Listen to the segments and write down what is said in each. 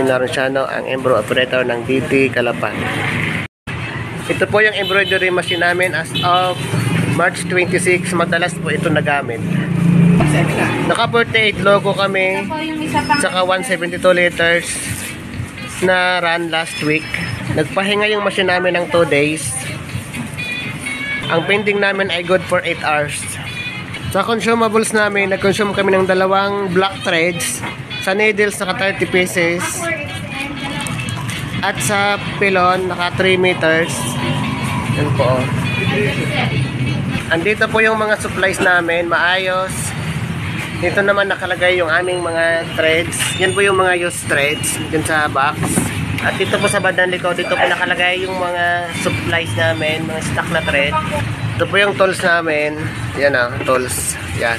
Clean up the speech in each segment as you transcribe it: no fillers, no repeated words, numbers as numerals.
Martin Laronciano, ang embro operator ng DT Calapan. Ito po yung embroidery machine namin as of March 26. Madalas po ito nagamit. Naka 48 logo kami, saka 172 liters na run last week. Nagpahinga yung machine namin ng 2 days. Ang pending namin ay good for 8 hours. Sa consumables namin, nag-consume kami ng 2 black threads. Sa needles, naka 30 pieces. At sa pilon, naka 3 meters. Yan po. Andito po yung mga supplies namin, maayos. Dito naman nakalagay yung aming mga threads. Yan po yung mga used threads dun sa box. At dito po sa bandang likod, dito po nakalagay yung mga supplies namin, mga stock na thread. Ito po yung tools namin. Yan tools. Yan.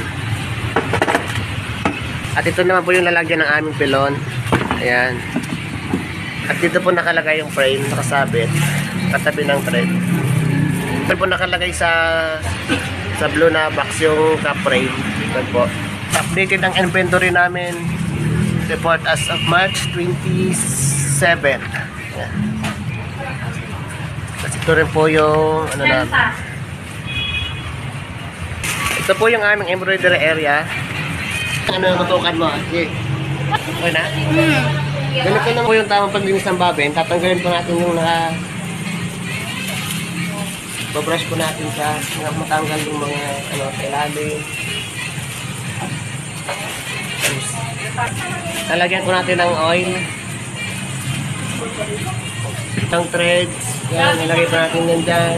At ito naman po yung lalagyan ng aming pilon. Ayan. At dito po nakalagay yung frame, nakasabit, katabi ng thread. Ito po nakalagay sa blue na box yung cap frame. Ito po. Updated ang inventory namin. Report as of March 27. Ayan. At ito rin po yung ano namin. Ito po yung aming embroidery area. Ano yung tutukan mo? Okay. Okay na? Ganito na po yung tamang paglinis ng babin. Tatanggalin po natin yung babrush po natin sa matanggal yung mga sa ilalim. Lalagyan po natin ng oil. Itang threads. Yan, nilagay po natin yan dyan.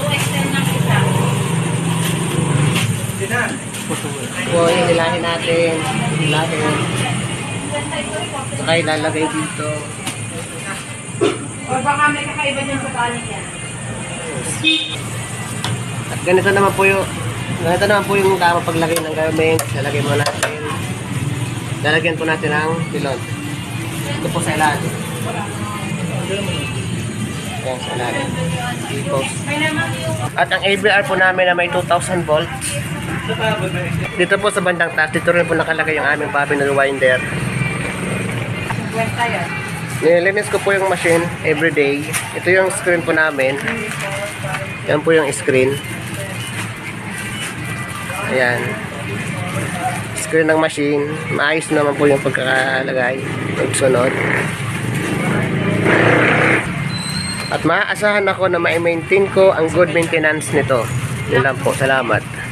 So, yung hilahin natin. Hilahin. Saka ilalagay dito. O baka may kakaiba dyan sa kanin yan. At ganito naman po yung tamang paglagay ng garments. Lalagay mo natin. Lalagyan po natin ang pilon. Ito po sa ilalim. Ayan, sa ilalim. At ang ABR po namin na may 2,000 volts. Dito po sa bandang taas, dito rin po nakalagay yung aming bobinal winder. Nililinis ko po yung machine everyday. Ito yung screen po namin. Yan po yung screen. Ayan. Screen ng machine. Maayos naman po yung pagkakalagay. Pagsunod. At maaasahan ako na ma-maintain ko ang good maintenance nito. Yun lang po. Salamat.